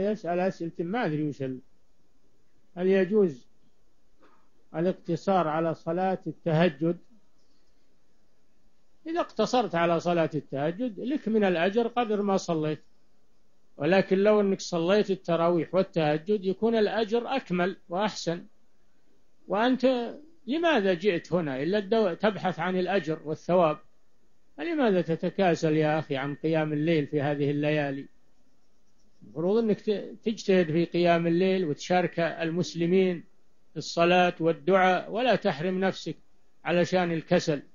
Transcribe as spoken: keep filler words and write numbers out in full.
يسأل أسئلة ما أدري وش ال- هل يجوز الاقتصار على صلاة التهجد؟ إذا اقتصرت على صلاة التهجد لك من الأجر قدر ما صليت، ولكن لو أنك صليت التراويح والتهجد يكون الأجر أكمل وأحسن. وأنت لماذا جئت هنا إلا الدو... تبحث عن الأجر والثواب؟ فلماذا تتكاسل يا أخي عن قيام الليل في هذه الليالي؟ المفروض أنك ت- تجتهد في قيام الليل وتشارك المسلمين في الصلاة والدعاء، ولا تحرم نفسك علشان الكسل.